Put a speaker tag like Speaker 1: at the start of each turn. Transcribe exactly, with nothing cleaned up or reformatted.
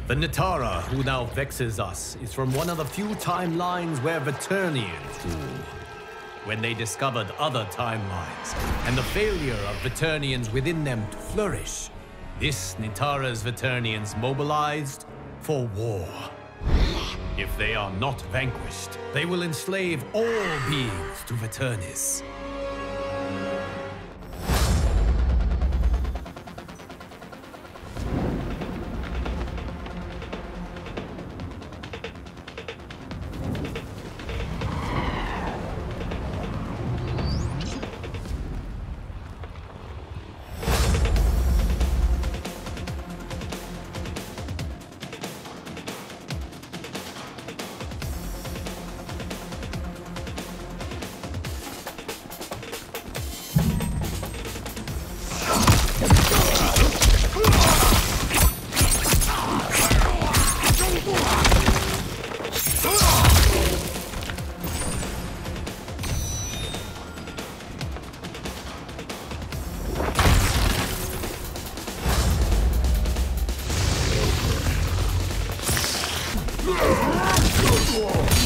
Speaker 1: The Nitara who now vexes us is from one of the few timelines where Veternians rule. When they discovered other timelines and the failure of Veternians within them to flourish, this Nitara's Veternians mobilized for war. If they are not vanquished, they will enslave all beings to Veternis.
Speaker 2: Whoa!